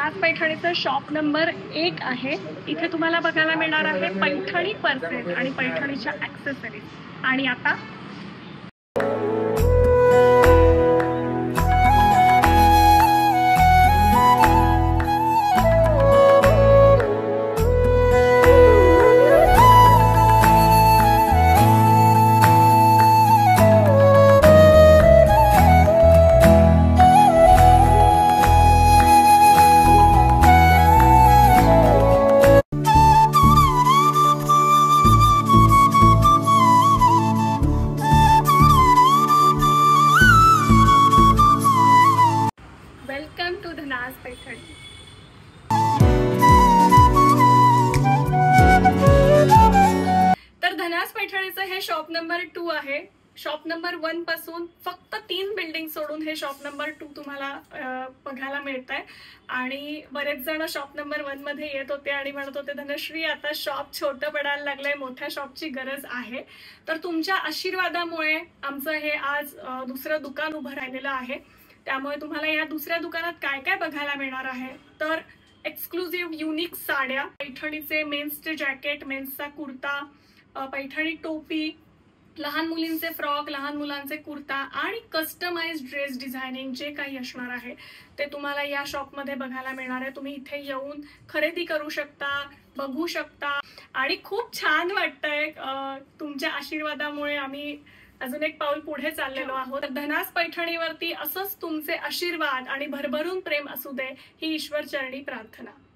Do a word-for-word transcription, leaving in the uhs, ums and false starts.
Dhanas पैठणीचं shop number एक आहे। इथे तुम्हाला बघायला मिळणार आहे पैठणी पर्सेस आणि पैठणीच्या ॲक्सेसरीज। आणि आता वेलकम टू धनास पैठणी। तर धनास पैठणीचं हे शॉप नंबर टू आहे। शॉप नंबर वन पासून फक्त तीन बिल्डिंग सोडून हे शॉप नंबर टू तुम्हाला बघायला मिळत आहे। आणि बरेच जण शॉप नंबर वन मध्ये येत होते आणि म्हणत होते धनश्री आता शॉप छोटं पडायला लागलंय, मोठ्या शॉपची गरज आहे। तर तुमच्या आशीर्वादामुळे आमचं हे आज दुसरं दुकान उभं राहिलेलं आहे। त्यामुळे तुम्हाला या दुसऱ्या दुकानात काय काय बघायला मिळणार आहे तर एक्सक्लुझिव्ह युनिक साड्या, पैठणीचे मेन्सचे जॅकेट, मेन्सचा कुर्ता, पैठणी टोपी, लहान मुलींचे फ्रॉक, लहान मुलांचे कुर्ता आणि कस्टमाइज्ड ड्रेस डिझायनिंग जे काही असणार आहे ते तुम्हाला या शॉपमध्ये बघायला मिळणार आहे। तुम्ही इथे येऊन खरेदी करू शकता, बघू शकता आणि खूप छान वाटतंय। तुमच्या आशीर्वादामुळे आम्ही अजून एक पाऊल पुढे चाललेलो आहोत। धनास पैठणीवरती असंच तुमचे आशीर्वाद आणि भरभरून प्रेम असू दे ही ईश्वर चरणी प्रार्थना।